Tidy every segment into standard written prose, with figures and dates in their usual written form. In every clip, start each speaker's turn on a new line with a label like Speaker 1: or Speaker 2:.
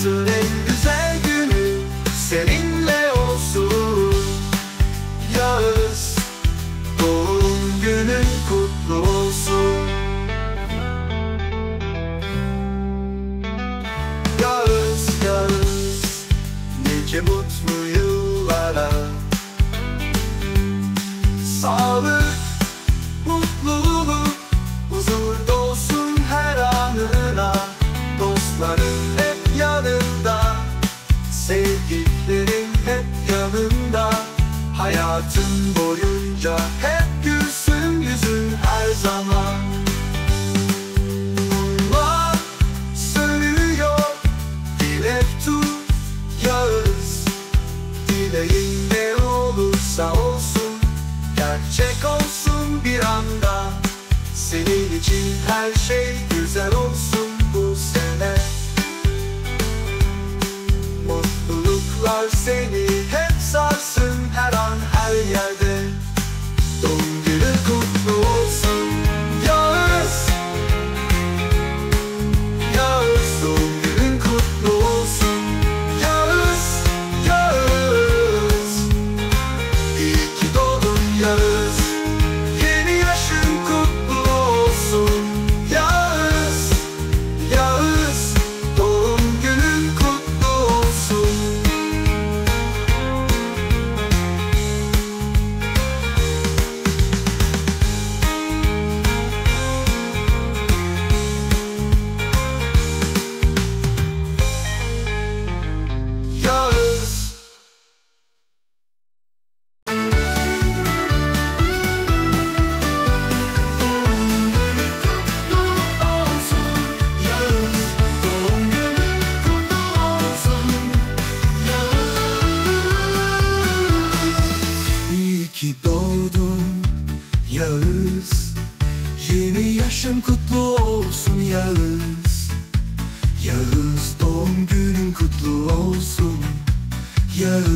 Speaker 1: Hayatın en güzel günü seninle olsun. Yağız, doğum günün kutlu olsun. Yağız, Yağız, nice mutlu yıllara. Sağlık, mutluluk, huzur dolsun her anına. Dostların hep yanında, sevdiklerin hep yanında. Hayatın boyunca hep gülsün yüzün her zaman. Mumlar sönüyor, dilek tut Yağız. Dileğin ne olursa olsun, gerçek olsun bir anda. Senin için her şey güzel olsun bu sene. Mutluluklar seni hep sarsın her an her yerde. Doğum günün kutlu olsun Yağız. Yağız, doğum günün kutlu olsun. Yağız, Yağız, iyi ki doğdun Yağız. Yeni yaşın kutlu olsun Yağız. Yağız, doğum günün kutlu olsun. Yağız. İyi ki doğdun Yağız. Yeni yaşın kutlu olsun Yağız. Yağız, doğum günün kutlu olsun Yağız.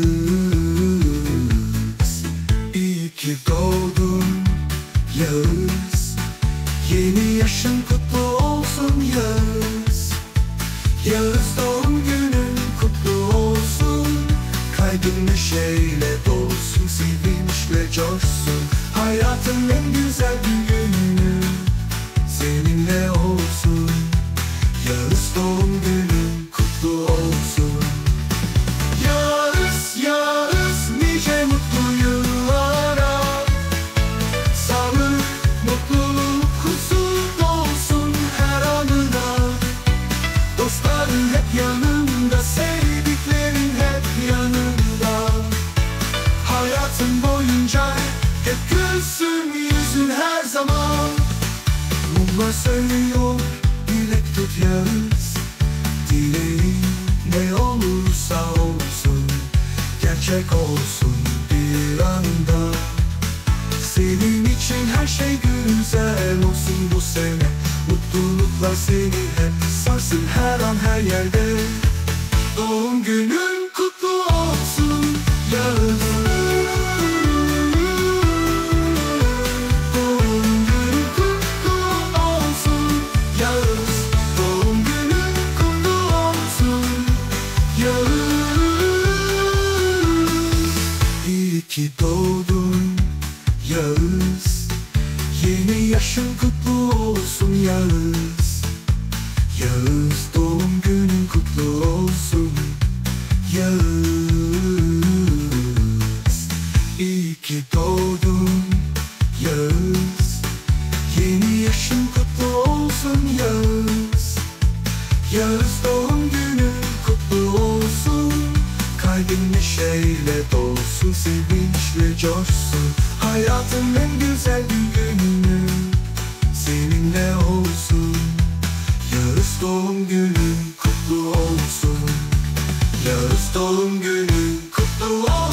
Speaker 1: İyi ki doğdun Yağız. Yeni yaşın kutlu olsun Yağız. Yağız, doğum günün kutlu olsun. Kalbin neşeyle dolsun, sevinçle coşsun. Hayatın en güzel günü seninle olsun. Yağız, doğum günün kutlu olsun. Yağız, Yağız, nice mutlu yıllara. Sağlık, mutluluk, huzur dolsun her anına. Dostların hep yanında, sevdiklerin hep yanında. Hayatın boyunca hep gülsün yüzün her zaman. Mumlar sönüyor, dilek tut Yağız. Dileğin ne olursa olsun, gerçek olsun bir anda. Senin için her şey güzel olsun bu sene. Mutluluklar seni hep sarsın her an her yerde. Doğum günün kutlu olsun Yağız. Doğum günün kutlu olsun Yağız. Doğum günün kutlu olsun Yağız. İyi ki doğdun Yağız. Yeni yaşın kutlu olsun Yağız. Yağız, doğum günün kutlu olsun Yağız. İyi ki doğdun Yağız. Yeni yaşın kutlu olsun Yağız. Yağız, doğum günün kutlu olsun. Kalbin neşeyle dolsun, sevinçle coşsun. Hayatın en güzel günü seninle olsun. Yağız, doğum günün kutlu olsun. Yağız, doğum günün kutlu olsun.